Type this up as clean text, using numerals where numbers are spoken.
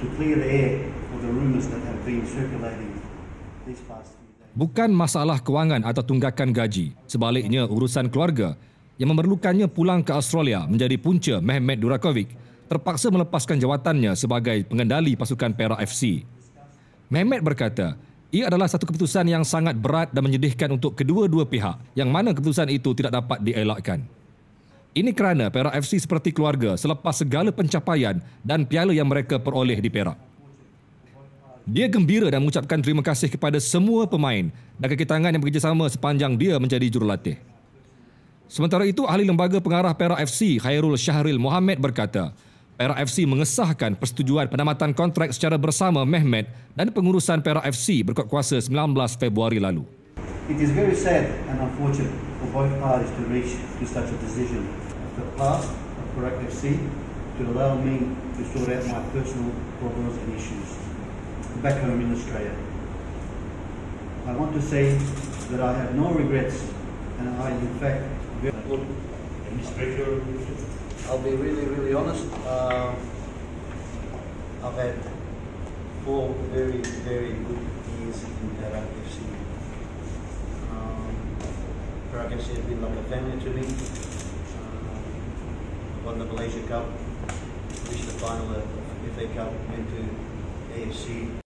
to clear the air for the rumours that have been circulating these past few days. Bukan masalah kewangan atau tunggakan gaji. Sebaliknya, urusan keluarga yang memerlukannya pulang ke Australia menjadi punca Mehmet Durakovic terpaksa melepaskan jawatannya sebagai pengendali pasukan Perak FC. Mehmet berkata, ia adalah satu keputusan yang sangat berat dan menyedihkan untuk kedua-dua pihak, yang mana keputusan itu tidak dapat dielakkan. Ini kerana Perak FC seperti keluarga selepas segala pencapaian dan piala yang mereka peroleh di Perak. Dia gembira dan mengucapkan terima kasih kepada semua pemain dan kaki tangan yang bekerjasama sepanjang dia menjadi jurulatih. Sementara itu, ahli lembaga pengarah Perak FC, Khairul Syahril Mohammed berkata, Perak FC mengesahkan persetujuan penamatan kontrak secara bersama Mehmet dan pengurusan Perak FC berkuat kuasa 19 Februari lalu. It is very sad and unfortunate for both parties to reach to such a decision. The past of Perak FC to allow me to sort out my personal problems and issues back home in Australia. I want to say that I have no regrets and I in fact I'll be really honest. I've had 4 very good years in Perak FC. Perak FC has been like a family to me. Won the Malaysia Cup, reached the final of FA Cup, went to AFC.